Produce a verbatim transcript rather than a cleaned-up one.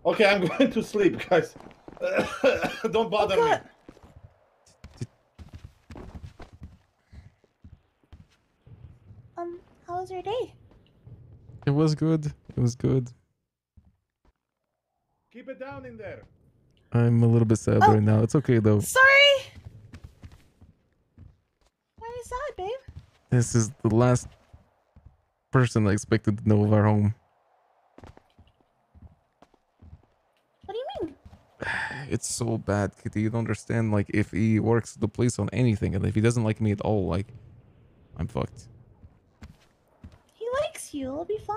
Okay, I'm going to sleep, guys. Don't bother Oh, me. Um, how was your day? It was good. It was good. Keep it down in there. I'm a little bit sad Oh, right now. It's okay though. Sorry. Why are you sad, babe? This is the last person I expected to know of our home. What do you mean? It's so bad, Kitty. You don't understand. Like, if he works the police on anything, and if he doesn't like me at all, like, I'm fucked. He likes you. It'll be fine.